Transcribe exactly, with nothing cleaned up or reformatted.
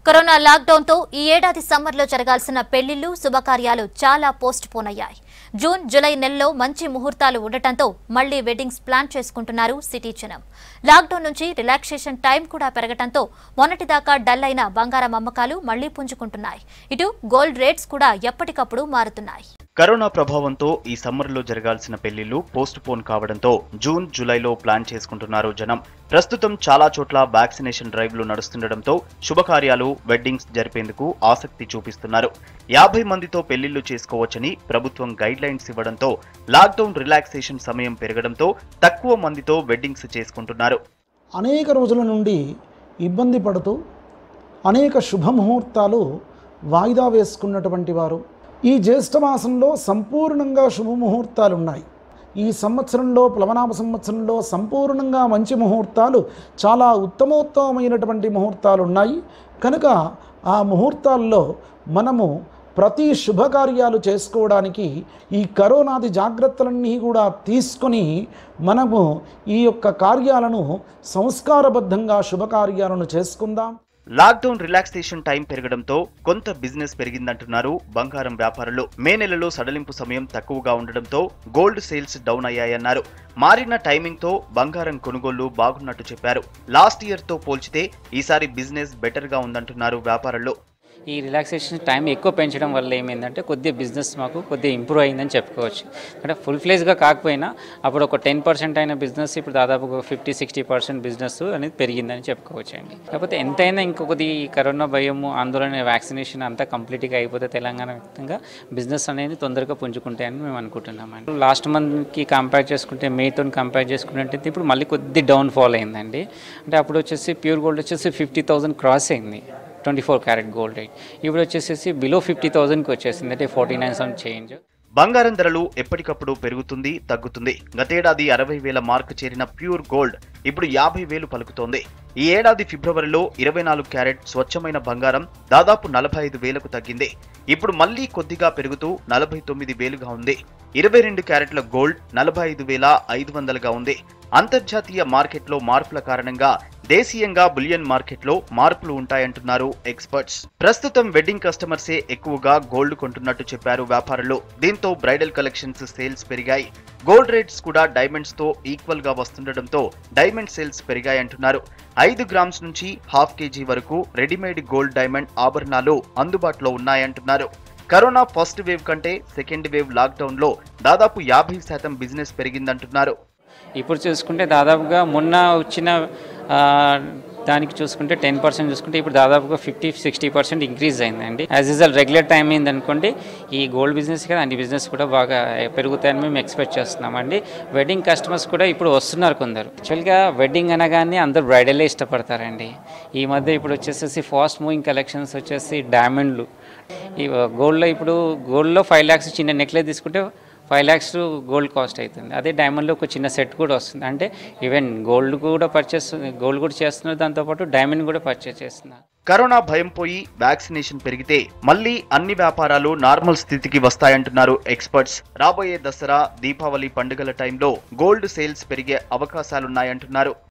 Corona lockdown తో ఈ ఏడాది సమ్మర్ లో జరగాల్సిన పెళ్లిళ్లు శుభకార్యాలు చాలా పోస్ట్ పోన్ అయ్యాయి. జూన్ జూలై నెలలో మంచి ముహూర్తాలు ఉండటంతో మళ్లీ వెడ్డింగ్స్ ప్లాన్ చేసుకుంటున్నారు సిటీ జనం. లాక్డౌన్ నుంచి రిలాక్సేషన్ టైం కూడా పెరగటంతో మొన్నటిదాకా డల్ అయిన బంగారం అమ్మకాలు మళ్లీ పుంజుకుంటున్నాయి. ఇటు గోల్డ్ రేట్స్ కూడా ఎప్పటికప్పుడు మారుతున్నాయి. కరోనా ప్రభావంతో ఈ సమ్మర్లో జరగాల్సిన పెళ్లిళ్లు పోస్ట్ పోన్ కావడంతో జూన్ జూలైలో ప్లాన్ చేసుకుంటున్నారు జనం. ప్రస్తుతం చాలా చోట్ల వ్యాక్సినేషన్ డ్రైవ్లు నడుస్తుండటంతో శుభకార్యాలు వెడ్డింగ్స్ జరిపేందుకు ఆసక్తి చూపిస్తున్నారు. యాభై మందితో పెళ్లిళ్లు చేసుకోవచ్చని ప్రభుత్వం గైడ్ లైన్స్ ఇవ్వడంతో లాక్డౌన్ రిలాక్సేషన్ సమయం పెరగడంతో తక్కువ మందితో వెడ్డింగ్స్ చేసుకుంటున్నారు. అనేక రోజుల నుండి ఇబ్బంది పడుతూ అనేక శుభముహూర్తాలు వాయిదా వేసుకున్నటువంటి వారు ఈ జ్యేష్ఠ మాసంలో సంపూర్ణంగా శుభముహూర్తాలు ఉన్నాయి. ఈ సంవత్సరంలో ప్లవనామ సంవత్సరంలో సంపూర్ణంగా మంచి ముహూర్తాలు, చాలా ఉత్తమోత్తమైనటువంటి ముహూర్తాలు ఉన్నాయి. కనుక ఆ ముహూర్తాల్లో మనము ప్రతి శుభకార్యాలు చేసుకోవడానికి ఈ కరోనాది జాగ్రత్తలన్నీ కూడా తీసుకొని మనము ఈ యొక్క కార్యాలను సంస్కారబద్ధంగా శుభకార్యాలను చేసుకుందాం. లాక్డౌన్ రిలాక్సేషన్ టైం పెరగడంతో కొంత బిజినెస్ పెరిగిందంటున్నారు బంగారం వ్యాపారులు. మే నెలలో సడలింపు సమయం తక్కువగా ఉండడంతో గోల్డ్ సేల్స్ డౌన్ అయ్యాయన్నారు. మారిన టైమింగ్ తో బంగారం కొనుగోళ్లు బాగున్నట్టు చెప్పారు. లాస్ట్ ఇయర్ తో పోల్చితే ఈసారి బిజినెస్ బెటర్ గా ఉందంటున్నారు వ్యాపారులు. ఈ రిలాక్సేషన్ టైం ఎక్కువ పెంచడం వల్ల ఏమైందంటే కొద్దిగా బిజినెస్ మాకు కొద్దిగా ఇంప్రూవ్ అయిందని చెప్పుకోవచ్చు. అంటే ఫుల్ ఫ్లేజ్గా కాకపోయినా అప్పుడు ఒక టెన్ పర్సెంట్ అయిన బిజినెస్ ఇప్పుడు దాదాపు ఒక ఫిఫ్టీ సిక్స్టీ పర్సెంట్ బిజినెస్ అనేది పెరిగిందని చెప్పుకోవచ్చు అండి. కాకపోతే ఎంతైనా ఇంకొకటి కరోనా భయము, ఆందోళన, వ్యాక్సినేషన్ అంతా కంప్లీట్గా అయిపోతే తెలంగాణ వ్యాప్తంగా బిజినెస్ అనేది తొందరగా పుంజుకుంటాయని మేము అనుకుంటున్నామండి. లాస్ట్ మంత్కి కంపేర్ చేసుకుంటే, మేతో కంపేర్ చేసుకుంటే ఇప్పుడు మళ్ళీ కొద్ది డౌన్ ఫాల్ అయిందండి. అంటే అప్పుడు వచ్చేసి ప్యూర్ గోల్డ్ వచ్చేసి ఫిఫ్టీ థౌసండ్ క్రాస్ అయింది, twenty four carat gold rate. ఇప్పుడు వచ్చేసి బిలో ఫిఫ్టీ థౌసండ్కి వచ్చేసింది, అంటే ఫార్టీ నైన్ సమ్ చేంజ్. బంగారం ధరలు ఎప్పటికప్పుడు పెరుగుతుంది, తగ్గుతుంది. గతేడాది అరవై వేల మార్క్ చేరిన ప్యూర్ గోల్డ్ ఇప్పుడు యాభై వేలు పలుకుతోంది. ఈ ఏడాది ఫిబ్రవరిలో ఇరవై నాలుగు క్యారెట్ స్వచ్ఛమైన బంగారం దాదాపు నలభై ఐదు వేలకు తగ్గింది. ఇప్పుడు మళ్లీ కొద్దిగా పెరుగుతూ నలభై తొమ్మిది వేలుగా ఉంది. ఇరవై రెండు క్యారెట్ల గోల్డ్ నలభై ఐదు వేల ఐదు వందలుగా ఉంది. అంతర్జాతీయ మార్కెట్లో మార్పుల కారణంగా దేశీయంగా బులియన్ మార్కెట్లో మార్పులు ఉంటాయంటున్నారు ఎక్స్పర్ట్స్. ప్రస్తుతం వెడ్డింగ్ కస్టమర్సే ఎక్కువగా గోల్డ్ కొంటున్నట్టు చెప్పారు వ్యాపారులు. దీంతో బ్రైడల్ కలెక్షన్స్ సేల్స్ పెరిగాయి. గోల్డ్ రేట్స్ కూడా డైమండ్స్ తో ఈక్వల్ గా వస్తుండటంతో డైమండ్ సేల్స్ పెరిగాయంటున్నారు. ఐదు గ్రామ్స్ నుంచి హాఫ్ కేజీ వరకు రెడీమేడ్ గోల్డ్ డైమండ్ ఆభరణాలు అందుబాటులో ఉన్నాయంటున్నారు. కరోనా ఫస్ట్ వేవ్ కంటే సెకండ్ వేవ్ లాక్డౌన్ లో దాదాపు యాభై శాతం బిజినెస్ పెరిగిందంటున్నారు. ఇప్పుడు చూసుకుంటే దాదాపుగా మొన్న వచ్చిన దానికి చూసుకుంటే టెన్ పర్సెంట్ చూసుకుంటే ఇప్పుడు దాదాపుగా ఫిఫ్టీ సిక్స్టీ పర్సెంట్ ఇంక్రీజ్ అయిందండి. యాజ్ యూజువల్ రెగ్యులర్ టైం అయింది అనుకోండి, ఈ గోల్డ్ బిజినెస్ కదా అన్ని బిజినెస్ కూడా బాగా పెరుగుతాయని మేము ఎక్స్పెక్ట్ చేస్తున్నామండి. వెడ్డింగ్ కస్టమర్స్ కూడా ఇప్పుడు వస్తున్నారు కొందరు. యాక్చువల్గా వెడ్డింగ్ అనగానే అందరూ బ్రైడలే ఇష్టపడతారండి. ఈ మధ్య ఇప్పుడు వచ్చేసి ఫాస్ట్ మూవింగ్ కలెక్షన్స్ వచ్చేసి డైమండ్లు. ఈ గోల్డ్లో ఇప్పుడు గోల్డ్లో ఫైవ్ ల్యాక్స్ చిన్న నెక్లెస్ తీసుకుంటే ఫైవ్ ల్యాక్స్ గోల్డ్ కాస్ట్ అవుతుంది. అదే డైమండ్లో ఒక చిన్న సెట్ కూడా వస్తుంది. అంటే ఈవెన్ గోల్డ్ కూడా పర్చేస్ గోల్డ్ కూడా చేస్తున్నారు, దాంతోపాటు డైమండ్ కూడా పర్చేస్ చేస్తున్నారు. కరోనా భయం పోయి వ్యాక్సినేషన్ పెరిగితే మళ్లీ అన్ని వ్యాపారాలు నార్మల్ స్థితికి వస్తాయంటున్నారు ఎక్స్పర్ట్స్. రాబోయే దసరా, దీపావళి పండుగల టైంలో గోల్డ్ సేల్స్ పెరిగే అవకాశాలున్నాయంటున్నారు.